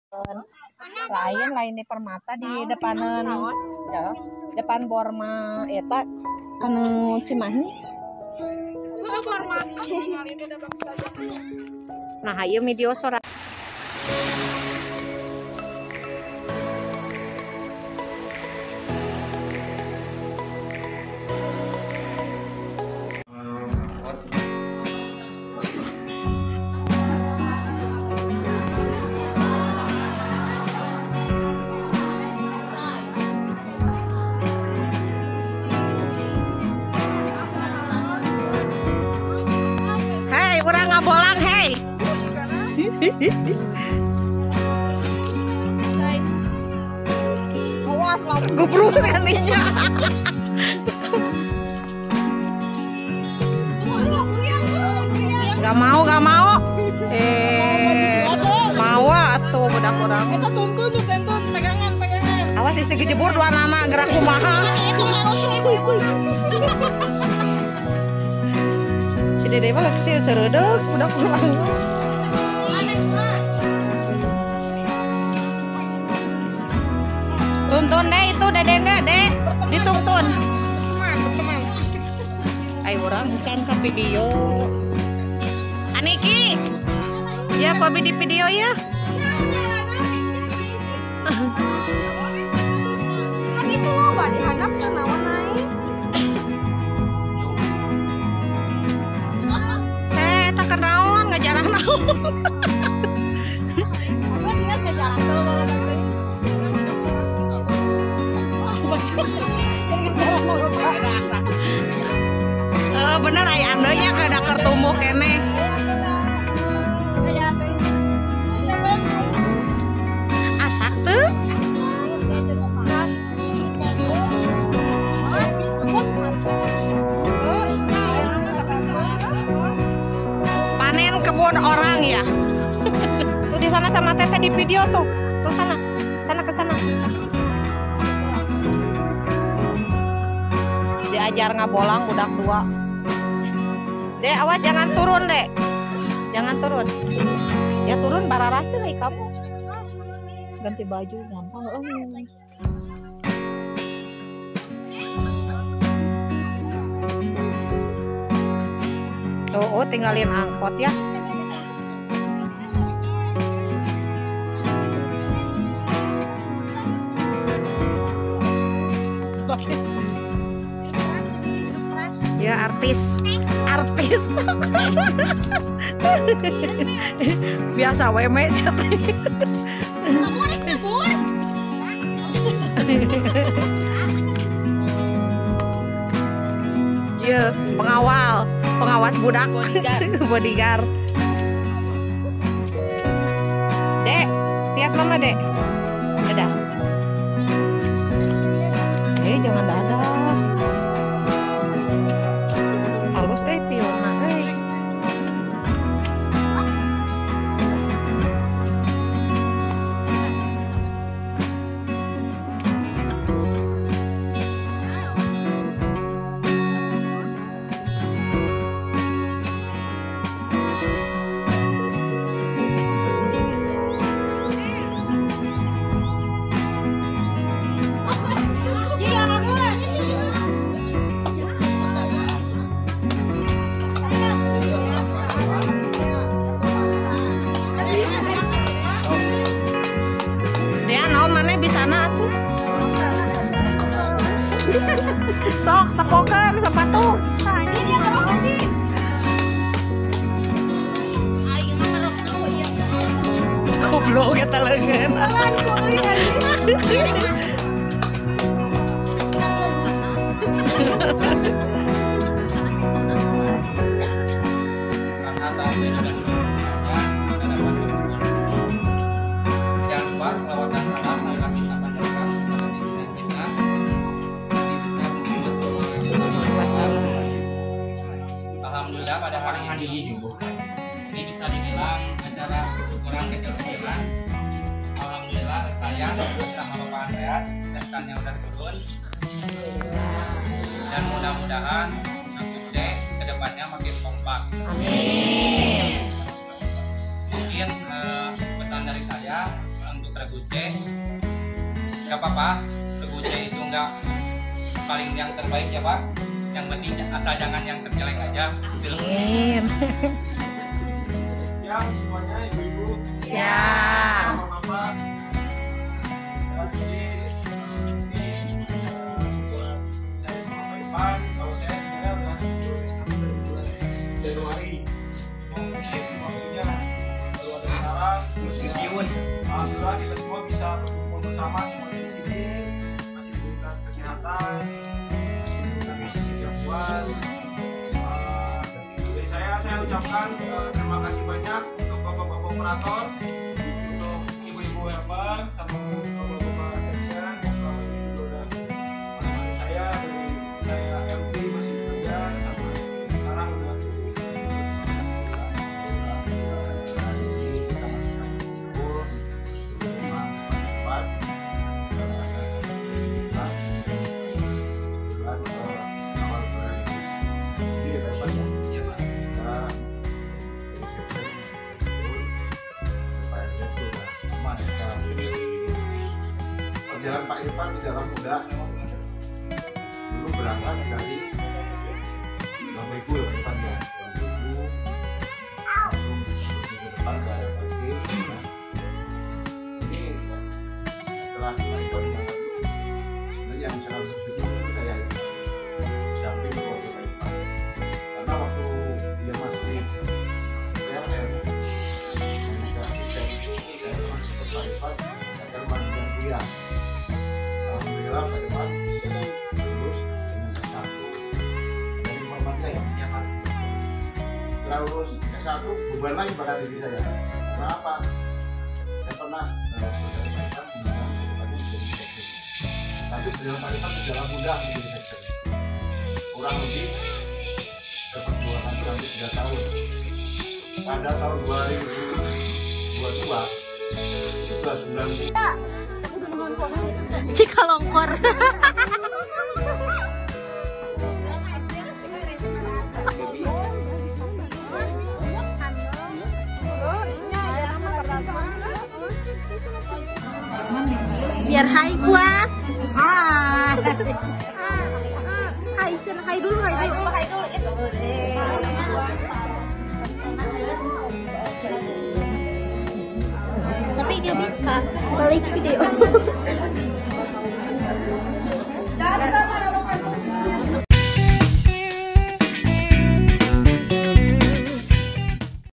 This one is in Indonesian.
lain di Permata di depanan ya, depan Borma eta anu Cimahi. Nah, ieu video sora. Kurang ngabolang, hei. Awas lah, gebruk kaninya. Gak mau. Mau atuh budak orang. Eta tuntun pegangan. Awas istri kejebur dua anak gerak kumaha. Dede mah kecil seredek udah pulang. Tuntun deh itu dede dituntun. Ayo orang can ke video. Aniki, ya kopi di video ya. Kan itu loba dihadap ke naon naik. Kenaon nggak jalan naon. Aku ingat nggak jalan tuh. Bener ayah andanya kada kertumbuh kene. Asak tuh. Kebun orang ya. Tuh di sana sama Teteh di video tuh. Tuh sana ke sana. Diajar ngabolang budak dua. Dek, awas jangan turun, Dek. Jangan turun. Ya turun bararasi lah kamu. Ganti baju gampang. Oh, tinggalin angkot ya. Ya artis. Biasa weme siapa? Iya, pengawas budak, bodyguard. Dek, lihat mama dek. Dadah. Jangan dadah. Halus Fiona. Sok tepokan sepatu. Tadi dia kalau tadi. Ayo mah goblok eta leungeun. Alhamdulillah pada hari ini bisa dibilang acara syukuran kecil-kecilan. Alhamdulillah saya bersama Bapak Andreas yang udah turun, dan mudah-mudahan Gede kedepannya makin kompak. Amin. Mungkin pesan dari saya untuk regu C. Gak apa-apa, regu C itu nggak paling yang terbaik ya Pak. Yang penting asal jangan yang terjelek aja. Amin. Ya semuanya ibu-ibu. Siap. Bapak-bapak. Ya, jadi ini saya sama Pak Ipan. Kalau saya juga udah tulis dari bulan Januari. Mungkin waktunya kalau ada sekarang terus Siun. alhamdulillah kita semua bisa berkumpul bersama semuanya di sini, masih diberikan kesehatan, masih diberikan posisi yang kuat. Dari saya ucapkan terima kasih banyak untuk bapak-bapak operator, untuk ibu-ibu helper, sama bapak-bapak section yang selama ini juga udah menemani saya dari saya MT masih bekerja sama sekarang udah Perjalanan Pak Irfan tidaklah mudah. Dulu berangkat dari Bang Ibu ya Pak Irfan ya. Bang Ibu langsung ke depan ke arah parkir. Ini setelah Pak Irfan sebenarnya yang sangat bersyukur itu saya samping waktu Pak Irfan. Karena waktu dia masih PRM saya masuk ke Pak Irfan agar masuk kuliah. Alhamdulillah Pak Irfan lulus dengan S1 dari informatika ya Pak. Setelah lulus S1 beban lagi pada diri saya. Kenapa? Saya pernah dari Pak Irfan menggunakan kedepannya menjadi sektor. Tapi perjalanan Pak Irfan tidaklah mudah menjadi sektor. Kurang lebih dapat 2 tahun sampai 3 tahun. Pada tahun 2022 itu sudah 9 Cikalongkor. Biar hai kuas. Hai, sini hai dulu, hai dulu. Tapi dia bisa balik video.